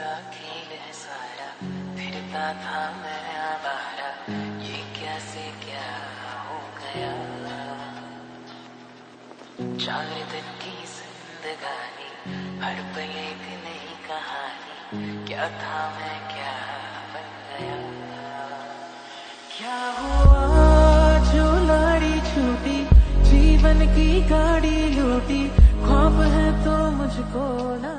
का खेल है सारा, फिरता था मैं आवारा, ये कैसे क्या हो गया। 4 दिन की जिंदगानी, हर पल एक नई कहानी, क्या था मैं क्या बन गया। क्या हुआ जो लाड़ी छूटी, जीवन की गाड़ी लूटी, ख्वाब है तो मुझको ना